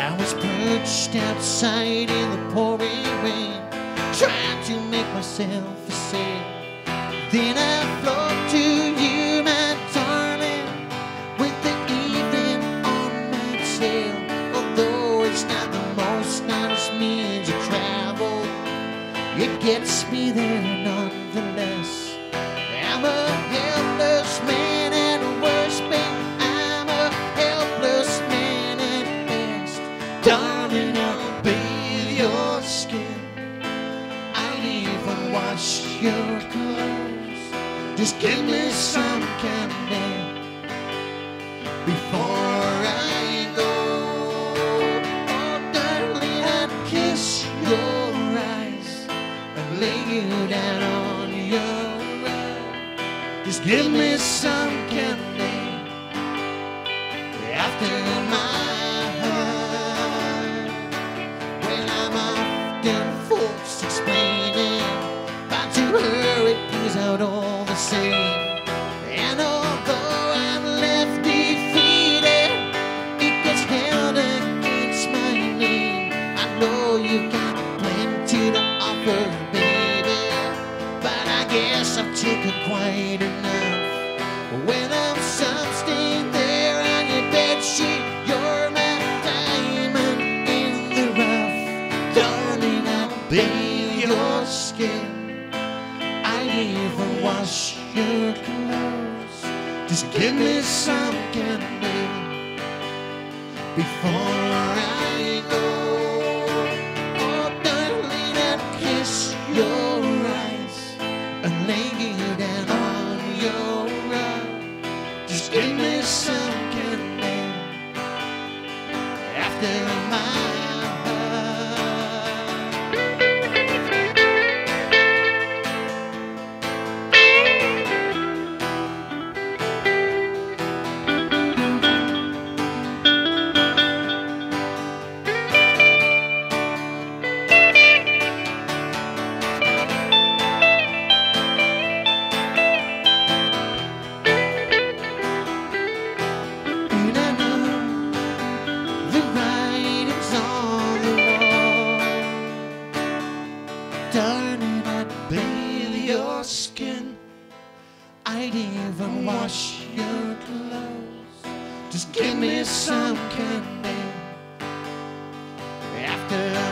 I was perched outside in the pouring rain, trying to make myself a sail. Then I float to you, my darling, with the evening on my tail. Although it's not the most honest means of travel, it gets me there nonetheless. I'm a helpless man at worst, man. I'm a helpless man at best. Darling, I'll bathe your skin. I'll even wash your clothes. Just give me some candy before I go. Oh, darling, I'd kiss your eyes and lay you down on your rug. Just give me some candy after my heart. Well, I'm often folks explaining, but to her it plays out all the same. And although I'm left defeated, it gets held against my name. I know you've got plenty to offer, baby, but I guess I've taken quite enough. When I'm some-staying there on your bedsheet, you're my diamond in the rough. Darling, I'll bathe your skin. I'd even wash your clothes. Just give me some candy before I go. Oh, darling, I'd kiss your eyes and lay you down on your rug. Just give me some candy after my heart. And I know the writing's on the wall. Darling, I'd bathe your skin. I'd even wash your clothes. Just give me some candy after